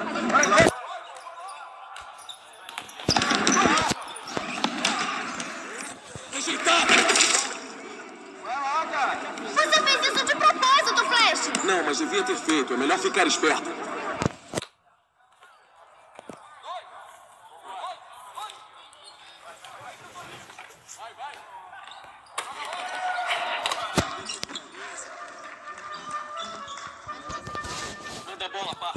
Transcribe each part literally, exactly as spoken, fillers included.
Você fez isso de propósito, Flash! Não, mas devia ter feito. É melhor ficar esperto. Manda a bola, pá.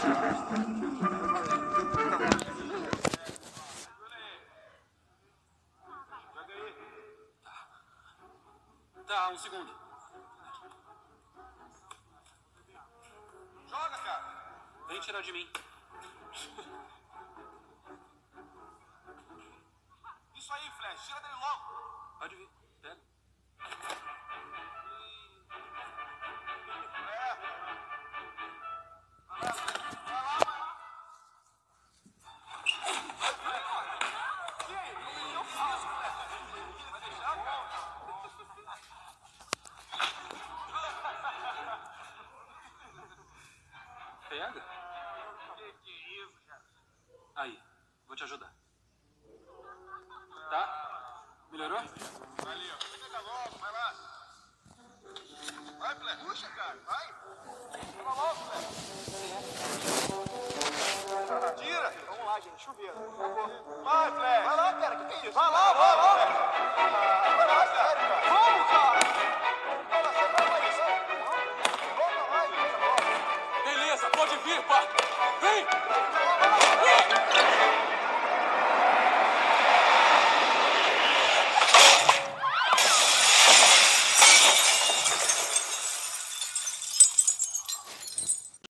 Tá, um segundo. Joga, cara. Vem tirar de mim. Isso aí, Flash. Tira dele logo. Pode vir. Pega. É. Vai lá, vai lá, vai lá. E aí? Eu fiz isso, Flash. Vai deixar, cara? Pega. Que que é isso, cara? Aí, vou te ajudar. Tá? Melhorou? Valeu. Pega logo, vai lá. Vai, Flash. Puxa, cara. Vai. Vai logo, Flash. Tira. Vamos lá, gente. Chuveiro. Vai, Flash. Vai lá, cara. Que que é isso? Vai lá, vai lá. Vai lá, sério, cara. Vamos, cara. Vai lá, você vai lá, isso. Volta lá, Beleza, pode vir, pá. Vem!